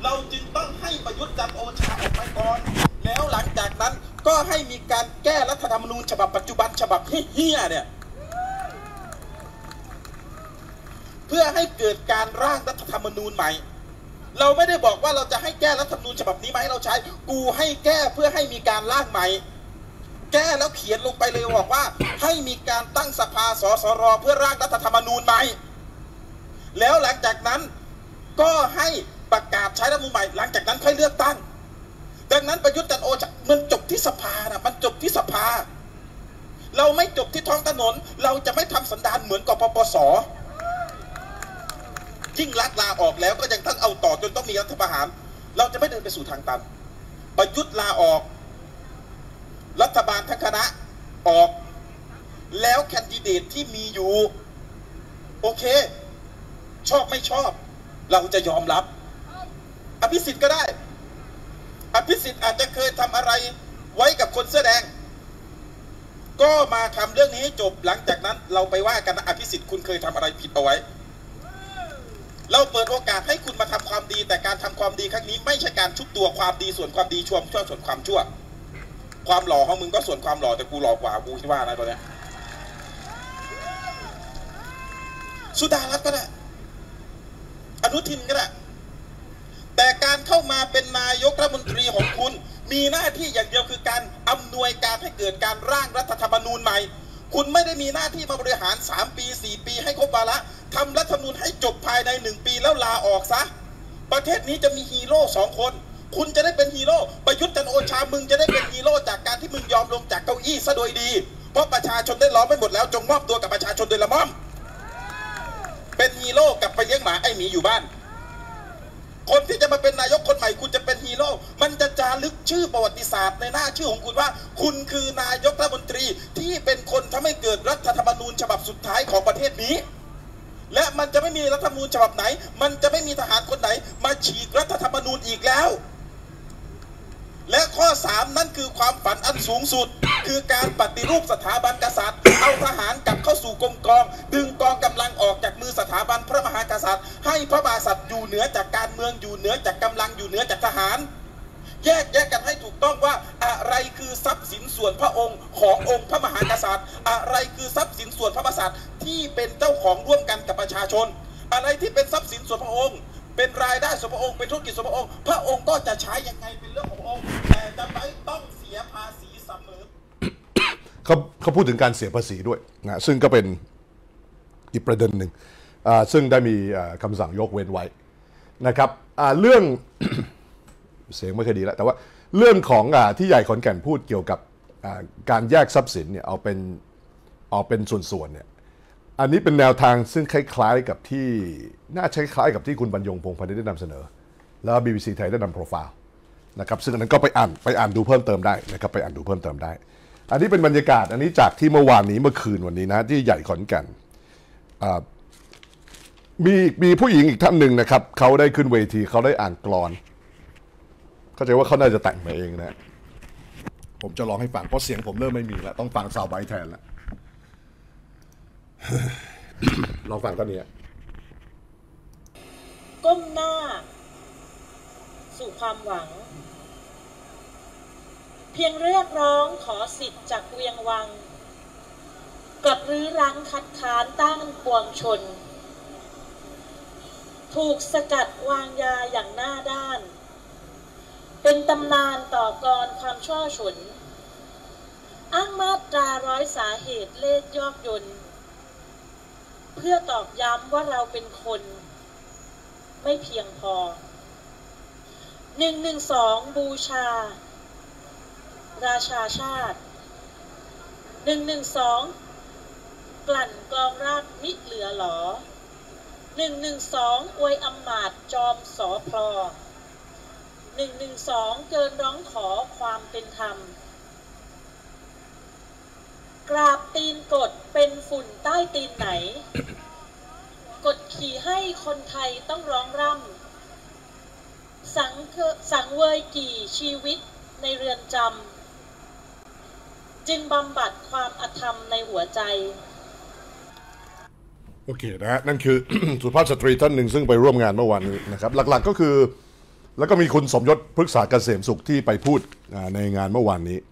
เราจึงต้องให้ประยุทธ์จันทร์โอชาออกไปก่อนแล้วหลังจากนั้นก็ให้มีการแก้รัฐธรรมนูญฉบับปัจจุบันฉบับเฮี้ยเนี่ยเพื่อให้เกิดการร่างรัฐธรรมนูญใหม่เราไม่ได้บอกว่าเราจะให้แก้รัฐธรรมนูญฉบับนี้มาให้เราใช้กูให้แก้เพื่อให้มีการร่างใหม่แก้แล้วเขียนลงไปเลยบอกว่าให้มีการตั้งสภาสสรเพื่อร่างรัฐธรรมนูญใหม่แล้วหลังจากนั้นก็ให้ประกาศใช้รัฐธรรมนูญใหม่หลังจากนั้นค่อยเลือกตั้งดังนั้นประยุทธ์จันทร์โอชามันจบที่สภานะมันจบที่สภาเราไม่จบที่ท้องถนนเราจะไม่ทำสันดานเหมือนกปปส.ยิ่งลักษณ์ลาออกแล้วก็ยังต้องเอาต่อจนต้องมีรัฐประหารเราจะไม่เดินไปสู่ทางตันประยุทธ์ลาออกรัฐบาลทั้งคณะออกแล้วแคนดิเดตที่มีอยู่โอเคชอบไม่ชอบเราจะยอมรับอภิสิทธิ์ก็ได้อภิสิทธิ์อาจจะเคยทำอะไรไว้กับคนเสื้อแดงก็มาทำเรื่องนี้ให้จบหลังจากนั้นเราไปว่ากันนะอภิสิทธิ์คุณเคยทำอะไรผิดเอาไว้เราเปิดโอกาสให้คุณมาทำความดีแต่การทำความดีครั้งนี้ไม่ใช่การชุบตัวความดีส่วนความดีชั่วส่วนความชั่วความหล่อของมึงก็ส่วนความหล่อแต่กูหล่อกว่ากูคิดว่านะตอนนี้สุดารัตน์ก็ได้อนุทินก็ได้แต่การเข้ามาเป็นนายกรัฐมนตรีของคุณมีหน้าที่อย่างเดียวคือการอำนวยการให้เกิดการร่างรัฐธรรมนูญใหม่คุณไม่ได้มีหน้าที่มาบริหาร3 ปี4 ปีให้ครบวาระทำรัฐธรรมนูญให้จบภายใน1 ปีแล้วลาออกซะประเทศนี้จะมีฮีโร่2 คนคุณจะได้เป็นฮีโร่ประยุทธ์จันทร์โอชามึงจะได้เป็นฮีโร่จากการที่มึงยอมลงจากเก้าอี้ซะโดยดีเพราะประชาชนได้ล้อมไปหมดแล้วจงมอบตัวกับประชาชนโดยละม่อมเป็นฮีโร่กลับไปเลี้ยงหมาไอหมีอยู่บ้านคนที่จะมาเป็นนายกคนใหม่คุณจะเป็นฮีโร่มันจะจารึกชื่อประวัติศาสตร์ในหน้าชื่อของคุณว่าคุณคือนายกรัฐมนตรีที่เป็นคนทำให้เกิดรัฐธรรมนูญฉบับสุดท้ายของประเทศนี้และมันจะไม่มีรัฐธรรมนูญฉบับไหนมันจะไม่มีทหารคนไหนมาฉีกรัฐธรรมนูญอีกแล้วและข้อ3นั่นคือความฝันอันสูงสุดคือการปฏิรูปสถาบันกษัตริย์เอาทหารกลับเข้าสู่กรมกองดึงกองกำลังออกจากมือสถาบันพระมหากษัตริย์ให้พระมหากษัตริย์อยู่เหนือจากการเมืองอยู่เหนือจากกำลังอยู่เหนือจากทหารแยกกันให้ถูกต้องว่าอะไรคือทรัพย์สินส่วนพระองค์ขององค์พระมหากษัตริย์อะไรคือทรัพย์สินส่วนพระมหากษัตริย์ที่เป็นเจ้าของร่วมกันกับประชาชนอะไรที่เป็นทรัพย์สินส่วนพระองค์เป็นรายได้ส่วนพระองค์เป็นธุรกิจส่วนพระองค์พระองค์ก็จะใช้ยังไงเป็นเรื่องของพระองค์แต่จะไม่ต้องเสียภาษีเสมอเขาพูดถึงการเสียภาษีด้วยนะซึ่งก็เป็นอีกประเด็นหนึ่งซึ่งได้มีคำสั่งยกเว้นไว้นะครับเรื่อง เสียงไม่ค่อยดีแล้วแต่ว่าเรื่องของที่ใหญ่ขอนแก่นพูดเกี่ยวกับการแยกทรัพย์สินเนี่ยเอาเป็นส่วนๆเนี่ยอันนี้เป็นแนวทางซึ่งคล้ายๆกับที่น่าคล้ายกับที่คุณบรรยงพงษ์พานิชได้นำเสนอแล้ว BBC ไทยได้นำโปรไฟล์นะครับซึ่งอันนั้นก็ไปอ่านดูเพิ่มเติมได้นะครับไปอ่านดูเพิ่มเติมได้อันนี้เป็นบรรยากาศอันนี้จากที่เมื่อวานนี้เมื่อคืนวันนี้นะที่ใหญ่ขอนแก่นมีผู้หญิงอีกท่านหนึ่งนะครับเขาได้ขึ้นเวทีเขาได้อ่านกลอนเข้าใจว่าเขาน่าจะแต่งมาเองนะผมจะลองให้ฟังเพราะเสียงผมเริ่มไม่มีแล้วต้องฟังซาวด์ไบท์แทนแล้วลองฟังตอนนี้ก้มหน้าสู่ความหวังเพียงเรียกร้องขอสิทธิ์จากเวียงวังกลับรื้อรั้งคัดค้านต้านปวงชนถูกสกัดวางยาอย่างหน้าด้านเป็นตำนานต่อกรความชั่วฉุนอ้างมาตรา100 สาเหตุเลขยอกยนเพื่อตอกย้ำว่าเราเป็นคนไม่เพียงพอ112บูชาราชาชาติ112กลั่นกรองราชมิเหลือหรอ112อวยอำมาตย์จอมสอพล112เกินร้องขอความเป็นธรรมกราบตีนกดเป็นฝุ่นใต้ตีนไหนกดขี่ให้คนไทยต้องร้องร่ำสังเวยกี่ชีวิตในเรือนจำจึงบำบัดความอธรรมในหัวใจโอเคนะฮะนั่นคือ สุภาพสตรีท่านหนึ่งซึ่งไปร่วมงานเมื่อวานนี้นะครับหลักๆก็คือแล้วก็มีคุณสมยศพฤกษาเกษมสุขที่ไปพูดในงานเมื่อวานนี้